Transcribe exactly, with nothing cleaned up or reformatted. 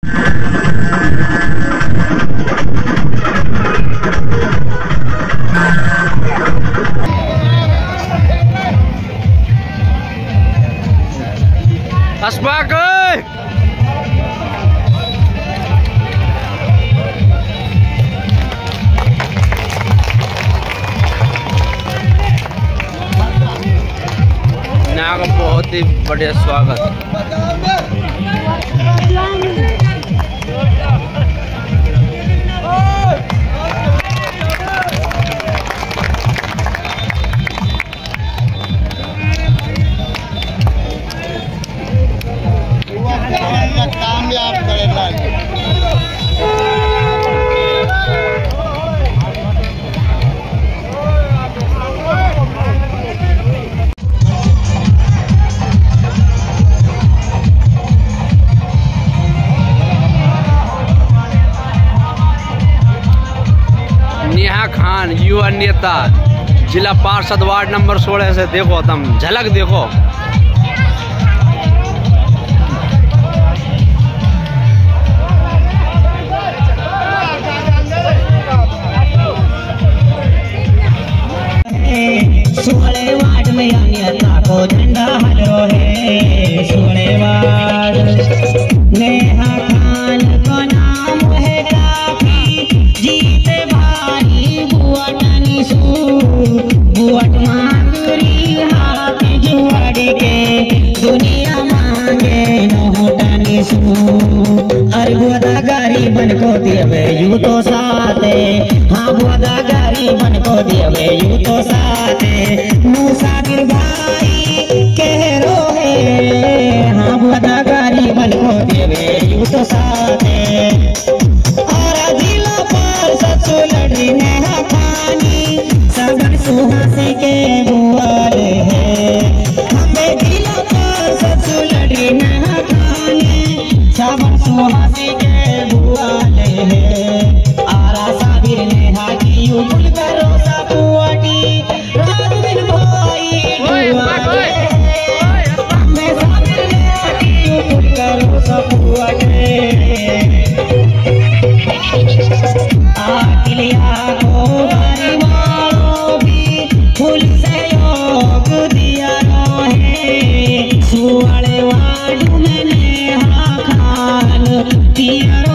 Aspak यहाँ का बहुत ही बढ़िया स्वागत। कामयाब करेगा। नेहा खान युवा नेता जिला पार्षद वार्ड नंबर सोलह से देखो तुम झलक देखो। सोलह वार्ड में नेता को झंडा हलो है। सोलह वार्ड नेहा खान को नाम है काफी, जीते भारी बुआट निशु बुआट मांगरी हाथ जुआड़ के दुनिया मांगे नोट निशु। अरे बुआदा गारी बन को दिए यू तो साथे, हाँ बुआदा गारी बन को दिए यू तो साथे। मुसाफिर भाई कह रो है, हाँ बुआदा गारी बन को दिए यू तो साथे। और जिला पर सचो लड़ी नेहा खानी सगन सुहासी के बुआरे है। हमें जिला पर सचो लड़ी नेहा खानी सगन सुहासी के बुआरे है। आरा साबिर नेहा की यू भूल करो सपुआटी रात दिन भाई बुआरे। हमें साबिर नेहा की यू भूल करो सपुआटी। आकिलिया को परिवारों भी फूल सहयोग दिया है। सुवाड़े वार्ड में नेहा खान दिया